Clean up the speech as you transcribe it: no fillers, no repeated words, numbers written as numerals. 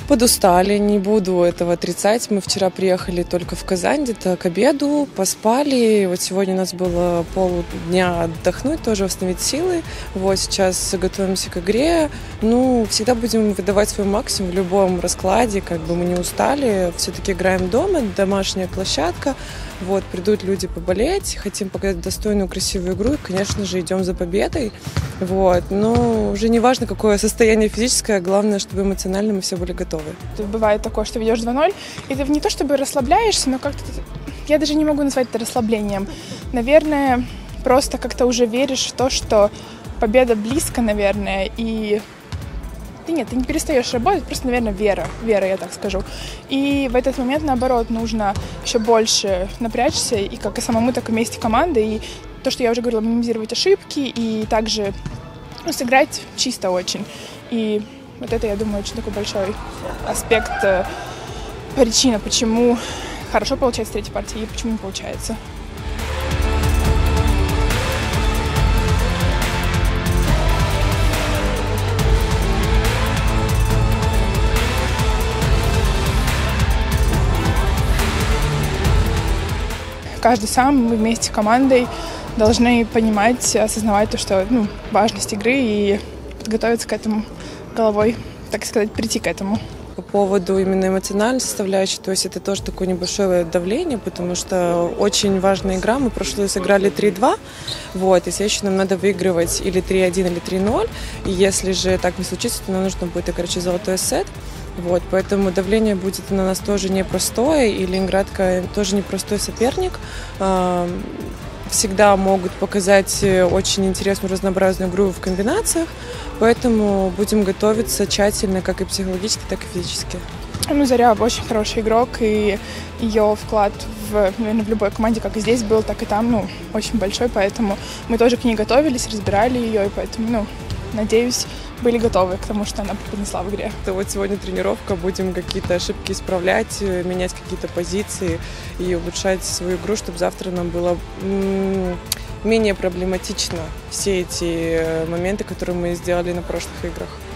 Подустали, не буду этого отрицать. Мы вчера приехали только в Казань, где-то к обеду, поспали. Вот сегодня у нас было полдня отдохнуть, тоже восстановить силы. Вот сейчас готовимся к игре. Ну, всегда будем выдавать свой максимум в любом раскладе, как бы мы не устали. Все-таки играем дома, домашняя площадка. Вот, придут люди поболеть, хотим показать достойную, красивую игру и, конечно же, идем за победой. Вот, но уже не важно, какое состояние физическое, главное, чтобы эмоционально мы все были готовы. Бывает такое, что ведешь 2-0, и ты не то чтобы расслабляешься, но как-то, я даже не могу назвать это расслаблением. Наверное, просто как-то уже веришь в то, что победа близко, наверное, и... Нет, ты не перестаешь работать, просто, наверное, вера, я так скажу. И в этот момент, наоборот, нужно еще больше напрячься, и как и самому, так и вместе команды. И то, что я уже говорила, минимизировать ошибки и также сыграть чисто очень. И вот это, я думаю, очень такой большой аспект, причина, почему хорошо получается третья партия и почему не получается. Каждый сам, мы вместе с командой должны понимать, осознавать то, что важность игры и подготовиться к этому головой, так сказать, прийти к этому. По поводу именно эмоциональной составляющей, то есть это тоже такое небольшое давление, потому что очень важная игра. Мы в прошлый раз сыграли 3-2, вот, и следующий нам надо выигрывать или 3-1, или 3-0. И если же так не случится, то нам нужно будет играть золотой сет. Вот, поэтому давление будет на нас тоже непростое, и Ленинград тоже непростой соперник. Всегда могут показать очень интересную разнообразную игру в комбинациях, поэтому будем готовиться тщательно, как и психологически, так и физически. Заря очень хороший игрок, и ее вклад наверное, в любой команде, как и здесь был, так и там, очень большой, поэтому мы тоже к ней готовились, разбирали ее, и поэтому, надеюсь, были готовы к тому, что она преподнесла в игре. Это вот сегодня тренировка, будем какие-то ошибки исправлять, менять какие-то позиции и улучшать свою игру, чтобы завтра нам было менее проблематично все эти моменты, которые мы сделали на прошлых играх.